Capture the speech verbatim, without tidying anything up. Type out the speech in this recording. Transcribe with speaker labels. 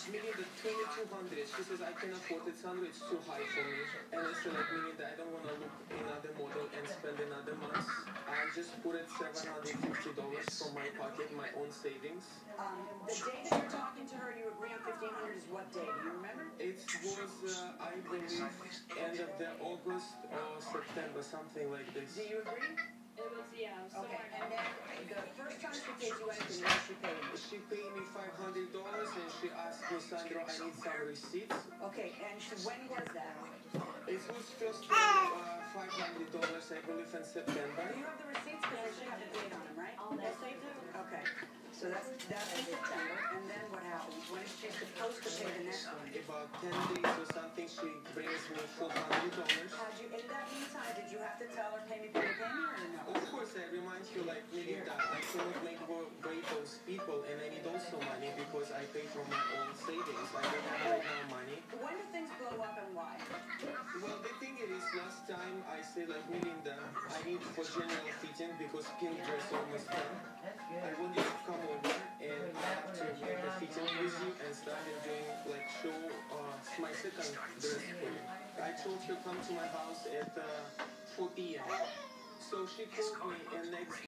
Speaker 1: Melinda, twenty-two hundred. She says, I can afford it. one hundred is too high for me. And I said, like, Melinda, I don't want to look another model and spend another month. I just put it seven hundred fifty dollars from my pocket, my own savings.
Speaker 2: Um, the day that you're talking to her, you agree on fifteen hundred is what day? Do you remember?
Speaker 1: It was, uh, I believe, end of the August or September, something like this.
Speaker 2: Do you agree?
Speaker 3: It was, yeah. It was
Speaker 2: Okay,
Speaker 3: somewhere.
Speaker 2: and then the first time she paid you anything, what did she pay you?
Speaker 1: She paid me five hundred dollars and she asked me, Sandro, I need some receipts.
Speaker 2: Okay, and she, when was that?
Speaker 1: It was first uh, five hundred dollars, I believe, in September.
Speaker 2: Do you have the receipts? Because they should have the date on them, right?
Speaker 3: All that.
Speaker 2: Yes, they do. Okay, so that's that's in September, and then what happens? When is she supposed to pay the next one?
Speaker 1: About ten days or something, she brings me four hundred dollars.
Speaker 2: Had you, in that meantime, did you have to tell her, pay me, pay me, pay me, or no?
Speaker 1: Of course, I remind you, like, Melinda, I cannot make wait those people, and I need also money because I pay from my own savings. I don't have right now money.
Speaker 2: When do things blow up and why?
Speaker 1: Well, the thing it is, last time I said, like, Melinda, I need for general fitting because pink dress almost done. I want you to come over and I have to make a fitting with you and start doing, like, show uh, my second dress for you. I told her come to my house at uh, four p m So she called me and next